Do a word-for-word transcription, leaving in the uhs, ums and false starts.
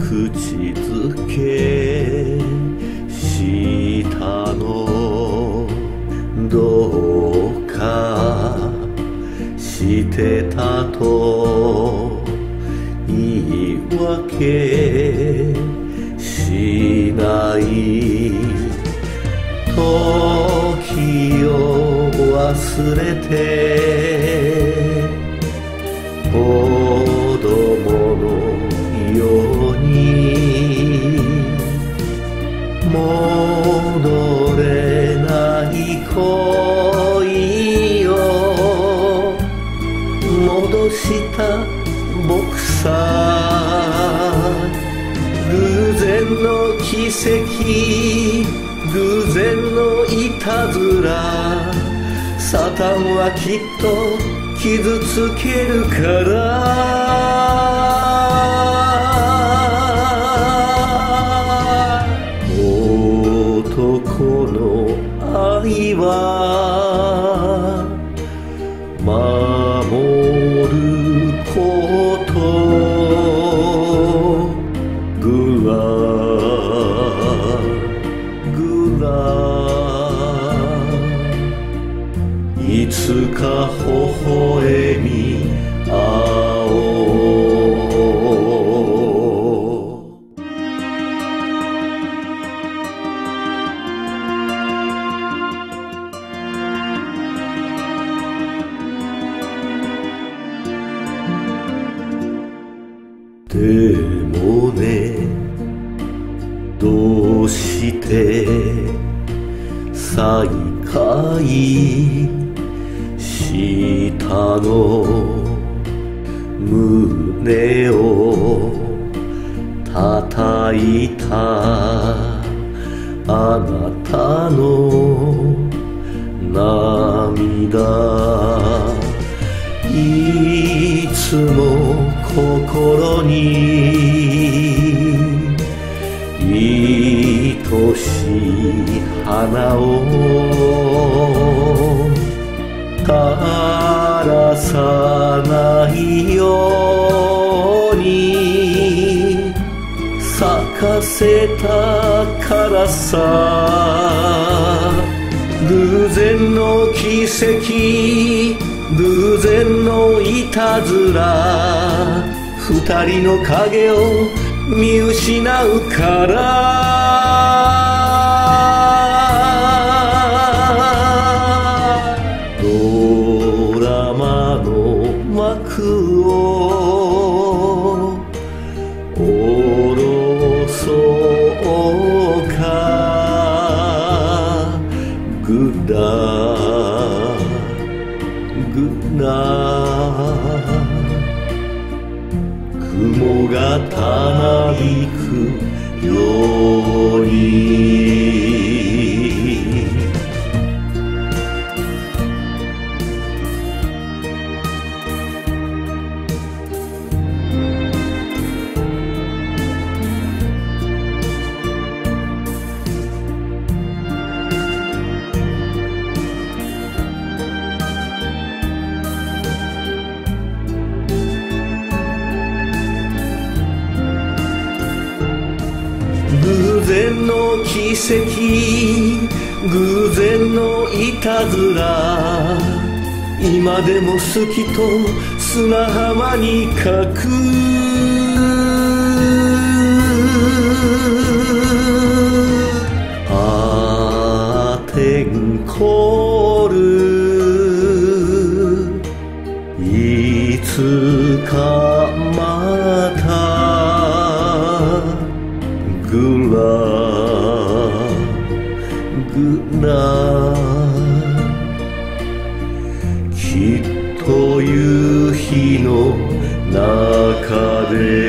口づけしたのどうかしてたと言い訳しない時を忘れて子供のように戻れない恋を戻した僕さ偶然の奇跡偶然のいたずらサタンはきっと傷つけるから男の愛は守ることぐらぐらいつか微笑み合おうでもねどうして再会したの胸を叩いたあなたの涙いつも心に愛しい花を枯らさないように咲かせたからさ偶然の奇跡偶然のいたずら二人の影を見失うからドラマの幕を下ろそうかグダグダ雲がたなびくように偶然の奇跡偶然のいたずら今でも好きと砂浜に書くあーてんこるいつかまたぐらぐらきっと夕日の中で